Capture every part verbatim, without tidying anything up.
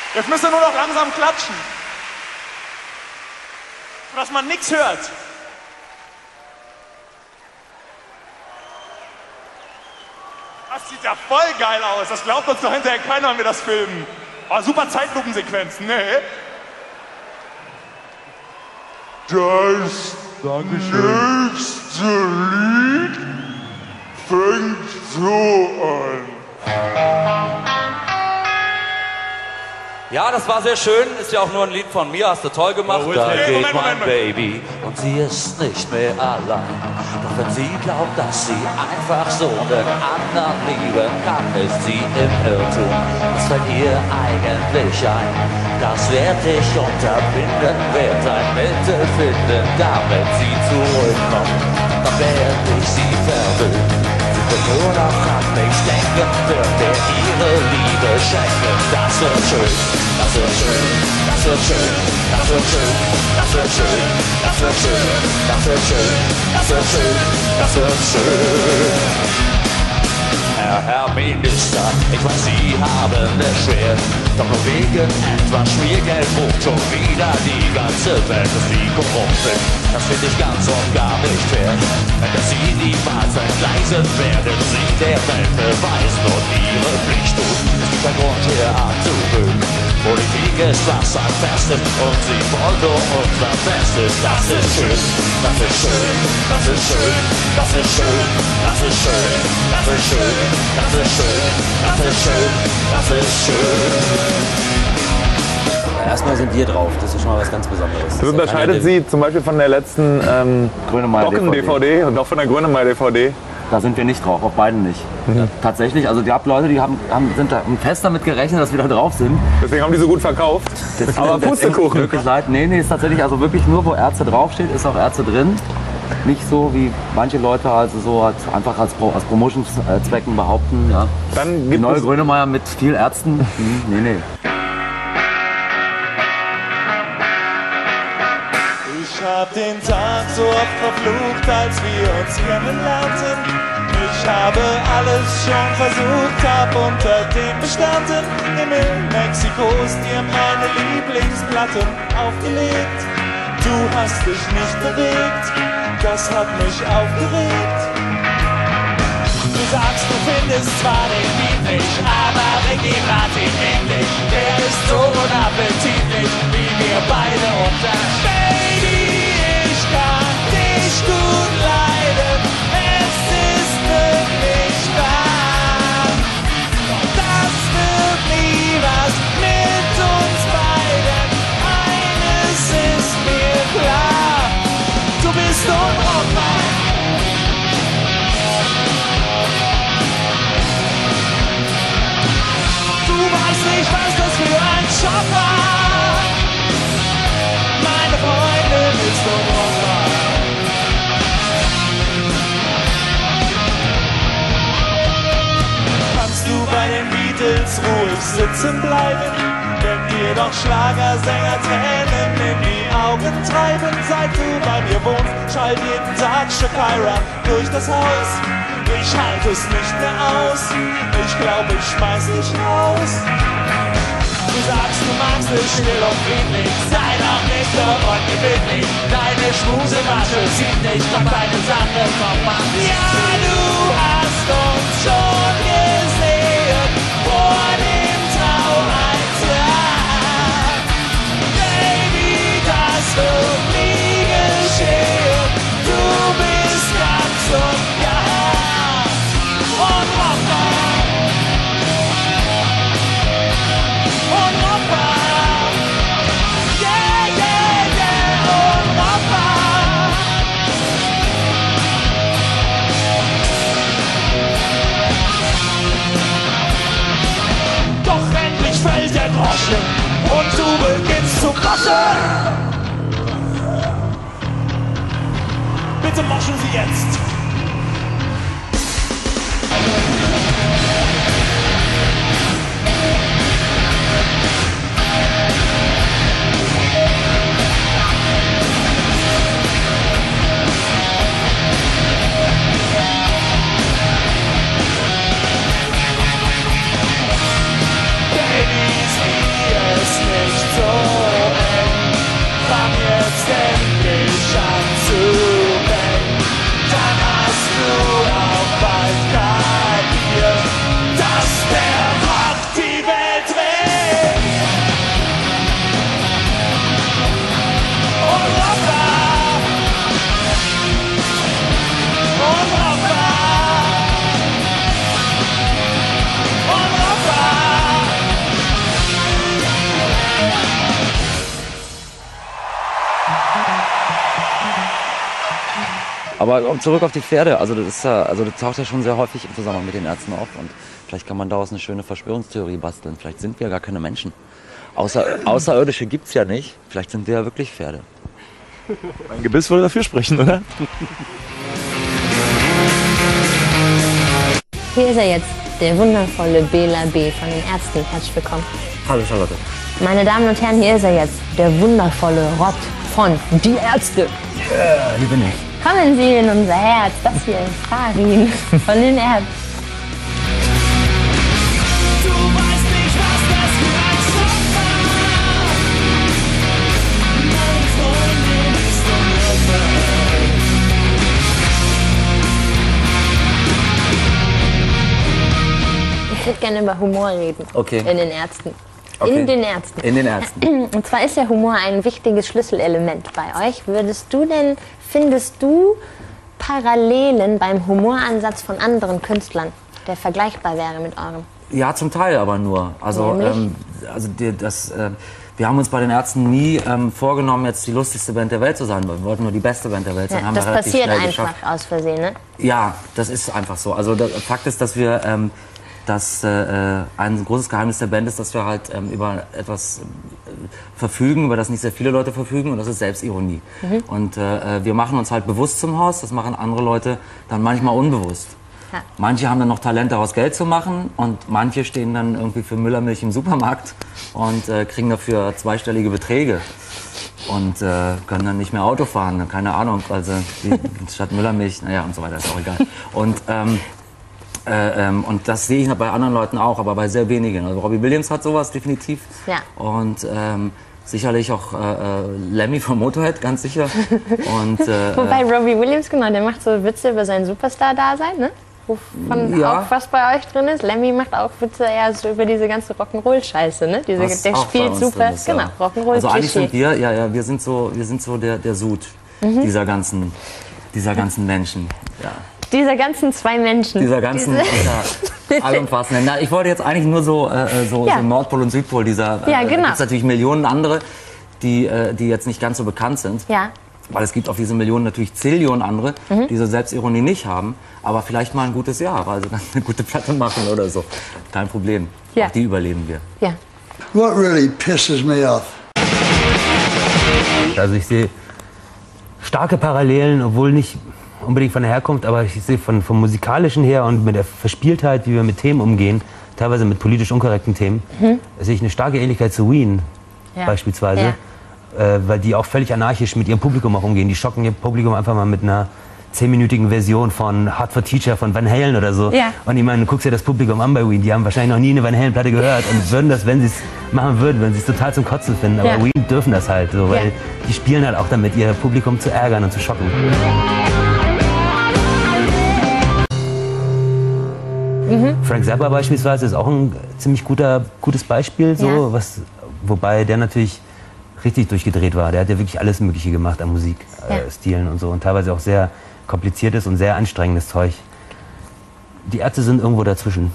Jetzt müsst ihr nur noch langsam klatschen. Dass man nichts hört. Das sieht ja voll geil aus. Das glaubt uns doch hinterher keiner, wenn wir das filmen. Oh, super Zeitlupensequenzen, ne? Das nächste Lied fängt so an. Ja, das war sehr schön. Ist ja auch nur ein Lied von mir. Hast du toll gemacht. Oh, da hey, geht Moment, mein Moment, Baby und sie ist nicht mehr allein. Doch wenn sie glaubt, dass sie einfach so den anderen lieben kann, ist sie im Irrtum. Was fällt ihr eigentlich ein? Das werd ich unterbinden, werd ein Mittel finden, damit sie zurückkommt. Dann werd ich sie verwöhnen. Wird nur noch an mich denken, wird mir ihre Liebe schenken. Das wird schön, das wird schön, das wird schön, das wird schön, das wird schön, das wird schön, das wird schön, das wird schön, das wird schön. Herr, Herr Minister, ich weiß, Sie haben es schwer, doch nur wegen etwas Schmiergeld ruft schon wieder die ganze Welt, dass Sie korrupt sind. Das finde ich ganz und gar nicht fair. Dass Sie niemals entgleisen werden, Sie der Welt beweisen und Ihre Pflicht tun. Es gibt keinen Grund hier anzugehen. Politik ist was am Festes und Sie wollen nur unser Bestes. Das ist schön, das ist schön, das ist schön, das ist schön, das ist schön, das ist schön, das ist schön, das ist schön, das ist schön. Erstmal sind wir drauf, das ist schon mal was ganz Besonderes. Das unterscheidet Sie zum Beispiel von der letzten ähm, Docken-D V D und auch von der Grönemeyer-D V D? Da sind wir nicht drauf, auf beiden nicht. Mhm. Ja, tatsächlich, also die Leute, die haben, haben, sind da fest damit gerechnet, dass wir da drauf sind. Deswegen haben die so gut verkauft. Das aber Pustekuchen. Wirklich leid. Nee, nee, ist tatsächlich also wirklich nur, wo Ärzte draufsteht, ist auch Ärzte drin. Nicht so, wie manche Leute also so als, einfach als, Pro, als Promotionszwecken behaupten. Ja. Dann gibt die neue es Grönemeyer mit viel Ärzten. Hm, nee, nee. Ich hab den Tag so oft verflucht, als wir uns kennenlernten. Ich habe alles schon versucht, hab unter dem bestanden. Himmel Mexikos dir meine Lieblingsplatten aufgelegt. Du hast dich nicht bewegt, das hat mich aufgeregt. Du sagst, du findest zwar den Beat nicht, aber Ricky Martin ähnlich. Der ist so unappetitlich, wie wir beide und das Baby, ich kann dich gut leiden. Es ist wirklich wahr, das wird nie was mit uns beiden. Eines ist mir klar, du bist unbrauchbar. Du weißt nicht, was das für ein Job war. Meine Freundin ist unbrauchbar. Kannst du bei den Beatles ruhig sitzen bleiben, wenn dir doch Schlagersänger Tränen in die Augen treiben? Seit du bei mir wohnst, schallt jeden Tag Shakira durch das Haus. Ich halte es nicht mehr aus, ich glaube, ich schmeiß dich raus. Du sagst, du magst es still und friedlich, sei doch nicht so ungebündlich. Deine Schmusemasche zieht dich, doch deine Sache kommt an. Ja, du hast uns schon gesehen, vor dem Traualtar. Baby, das wird nie geschehen, du bist ganz und gar unbrauchbar. Unbrauchbar. Yeah, yeah, yeah, unbrauchbar. Doch endlich fällt der Groschen und du beginnst zu kotzen. Bitte moschen Sie jetzt. Baby, sieh es aber zurück auf die Pferde. Also das, ist ja, also das taucht ja schon sehr häufig im Zusammenhang mit den Ärzten auf. Und vielleicht kann man daraus eine schöne Verschwörungstheorie basteln. Vielleicht sind wir gar keine Menschen. Außer, Außerirdische gibt es ja nicht. Vielleicht sind wir ja wirklich Pferde. Mein Gebiss würde dafür sprechen, oder? Hier ist er jetzt, der wundervolle Bela B. von den Ärzten. Herzlich willkommen. Hallo Charlotte. Meine Damen und Herren, hier ist er jetzt, der wundervolle Rott von Die Ärzte. Ja, hier bin ich. Kommen Sie in unser Herz, das hier ist Farin von den Ärzten. Ich würde gerne über Humor reden. Okay. In den Ärzten. Okay. In den Ärzten. In den Ärzten. Und zwar ist der Humor ein wichtiges Schlüsselelement bei euch. Würdest du denn, findest du Parallelen beim Humoransatz von anderen Künstlern, der vergleichbar wäre mit eurem? Ja, zum Teil aber nur. Also, ähm, also die, das, äh, wir haben uns bei den Ärzten nie ähm, vorgenommen, jetzt die lustigste Band der Welt zu sein. Wir wollten nur die beste Band der Welt sein. Ja, haben das wir relativ passiert schnell einfach geschafft. aus Versehen, ne? Ja, das ist einfach so. Also der Fakt ist, dass wir ähm, dass äh, ein großes Geheimnis der Band ist, dass wir halt ähm, über etwas äh, verfügen, über das nicht sehr viele Leute verfügen, und das ist Selbstironie. Mhm. Und äh, wir machen uns halt bewusst zum Horst, das machen andere Leute dann manchmal unbewusst. Ja. Manche haben dann noch Talent, daraus Geld zu machen, und manche stehen dann irgendwie für Müllermilch im Supermarkt und äh, kriegen dafür zweistellige Beträge und äh, können dann nicht mehr Auto fahren, keine Ahnung, also die, statt Müllermilch, naja, und so weiter, ist auch egal. Und ähm, Äh, ähm, und das sehe ich bei anderen Leuten auch, aber bei sehr wenigen. Also Robbie Williams hat sowas definitiv. Ja. Und ähm, sicherlich auch äh, äh, Lemmy vom Motorhead, ganz sicher. Und, äh, Wobei Robbie Williams, genau, der macht so Witze über sein Superstar-Dasein, ne? Wovon ja. auch was bei euch drin ist. Lemmy macht auch Witze eher so über diese ganze Rock'n'Roll-Scheiße, ne? Diese, der spielt super, ist, genau, ja. Rock'n'Roll. Also eigentlich sind wir, ja, ja, wir sind so, wir sind so der, der Sud mhm. dieser ganzen, dieser ganzen Menschen. Ja. Dieser ganzen zwei Menschen. Dieser ganzen, ja, allumfassenden. Na, ich wollte jetzt eigentlich nur so, äh, so, ja. so Nordpol und Südpol dieser. Äh, ja, genau. Da gibt es natürlich Millionen andere, die, äh, die jetzt nicht ganz so bekannt sind. Ja. Weil es gibt auf diese Millionen natürlich Zillionen andere, mhm. die diese Selbstironie nicht haben, aber vielleicht mal ein gutes Jahr, weil sie dann eine gute Platte machen oder so. Kein Problem. Ja. Auch die überleben wir. Ja. What really pisses me off? Also ich sehe starke Parallelen, obwohl nicht unbedingt von der Herkunft, aber ich sehe von, vom Musikalischen her und mit der Verspieltheit, wie wir mit Themen umgehen, teilweise mit politisch unkorrekten Themen, mhm. sehe ich eine starke Ähnlichkeit zu Ween ja. beispielsweise, ja. äh, weil die auch völlig anarchisch mit ihrem Publikum auch umgehen. Die schocken ihr Publikum einfach mal mit einer zehnminütigen Version von Hard for Teacher von Van Halen oder so. Ja. Und ich meine, du guckst dir das Publikum an bei Ween, die haben wahrscheinlich noch nie eine Van Halen-Platte gehört und würden das, wenn sie es machen würden, würden sie es total zum Kotzen finden. Aber ja. Ween dürfen das halt so, weil ja. die spielen halt auch damit, ihr Publikum zu ärgern und zu schocken. Mhm. Frank Zappa beispielsweise ist auch ein ziemlich guter, gutes Beispiel, so, ja. was, wobei der natürlich richtig durchgedreht war. Der hat ja wirklich alles Mögliche gemacht an Musikstilen ja. äh, und so, und teilweise auch sehr kompliziertes und sehr anstrengendes Zeug. Die Ärzte sind irgendwo dazwischen.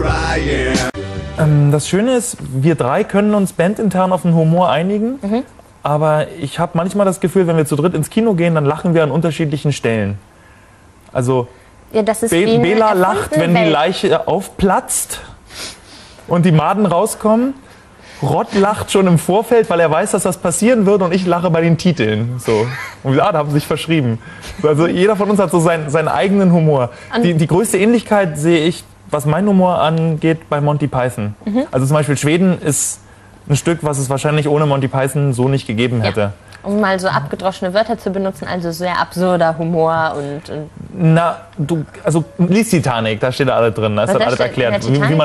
Ähm, das Schöne ist, wir drei können uns bandintern auf den Humor einigen, mhm. aber ich habe manchmal das Gefühl, wenn wir zu dritt ins Kino gehen, dann lachen wir an unterschiedlichen Stellen. Also ja, das ist Be Bela lacht, wenn die Leiche aufplatzt und die Maden rauskommen. Rott lacht schon im Vorfeld, weil er weiß, dass das passieren wird, und ich lache bei den Titeln. So. Und ah, da haben sie sich verschrieben. Also jeder von uns hat so seinen, seinen eigenen Humor. Die, die größte Ähnlichkeit sehe ich, was meinen Humor angeht, bei Monty Python. Mhm. Also zum Beispiel Schweden ist ein Stück, was es wahrscheinlich ohne Monty Python so nicht gegeben hätte. Ja. Um mal so abgedroschene Wörter zu benutzen, also sehr absurder Humor und... und Na, du, also lies Titanic, da steht alles drin, da ist das alles erklärt, wie, wie man